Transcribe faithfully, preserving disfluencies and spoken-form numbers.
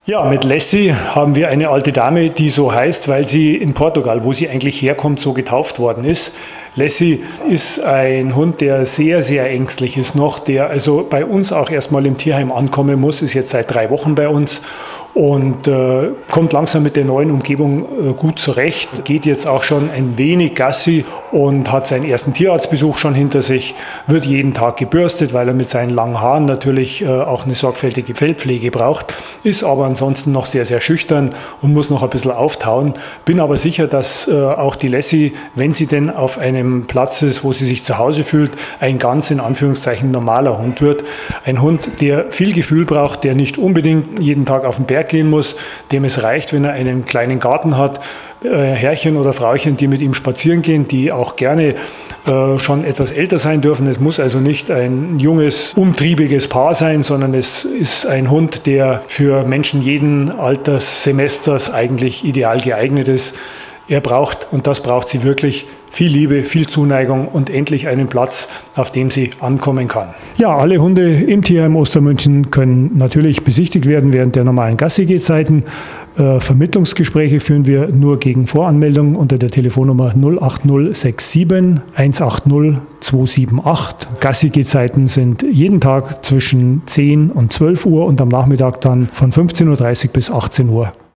Ja, mit Lassie haben wir eine alte Dame, die so heißt, weil sie in Portugal, wo sie eigentlich herkommt, so getauft worden ist. Lassie ist ein Hund, der sehr, sehr ängstlich ist noch, der also bei uns auch erstmal im Tierheim ankommen muss, ist jetzt seit drei Wochen bei uns und äh, kommt langsam mit der neuen Umgebung äh, gut zurecht, geht jetzt auch schon ein wenig Gassi und hat seinen ersten Tierarztbesuch schon hinter sich, wird jeden Tag gebürstet, weil er mit seinen langen Haaren natürlich äh, auch eine sorgfältige Fellpflege braucht, ist aber ansonsten noch sehr, sehr schüchtern und muss noch ein bisschen auftauen. Bin aber sicher, dass äh, auch die Lassie, wenn sie denn auf einem Platz ist, wo sie sich zu Hause fühlt, ein ganz in Anführungszeichen normaler Hund wird. Ein Hund, der viel Gefühl braucht, der nicht unbedingt jeden Tag auf den Berg gehen muss, dem es reicht, wenn er einen kleinen Garten hat, äh, Herrchen oder Frauchen, die mit ihm spazieren gehen, die auch gerne äh, schon etwas älter sein dürfen. Es muss also nicht ein junges, umtriebiges Paar sein, sondern es ist ein Hund, der für Menschen jeden Alterssemesters eigentlich ideal geeignet ist. Er braucht, und das braucht sie wirklich, viel Liebe, viel Zuneigung und endlich einen Platz, auf dem sie ankommen kann. Ja, alle Hunde im Tierheim Ostermünchen können natürlich besichtigt werden während der normalen Gassi-Gehzeiten. Äh, Vermittlungsgespräche führen wir nur gegen Voranmeldung unter der Telefonnummer null acht null sechs sieben eins acht null zwei sieben acht. Gassi-Gehzeiten sind jeden Tag zwischen zehn und zwölf Uhr und am Nachmittag dann von fünfzehn Uhr dreißig bis achtzehn Uhr.